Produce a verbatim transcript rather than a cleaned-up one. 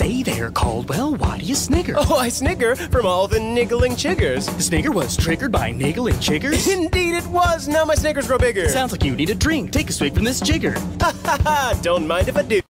Say there, Caldwell, why do you snigger? Oh, I snigger from all the Niggling Chiggers. The snigger was triggered by Niggling Chiggers? Indeed it was! Now my sniggers grow bigger! Sounds like you need a drink. Take a swig from this jigger. Ha ha ha! Don't mind if I do.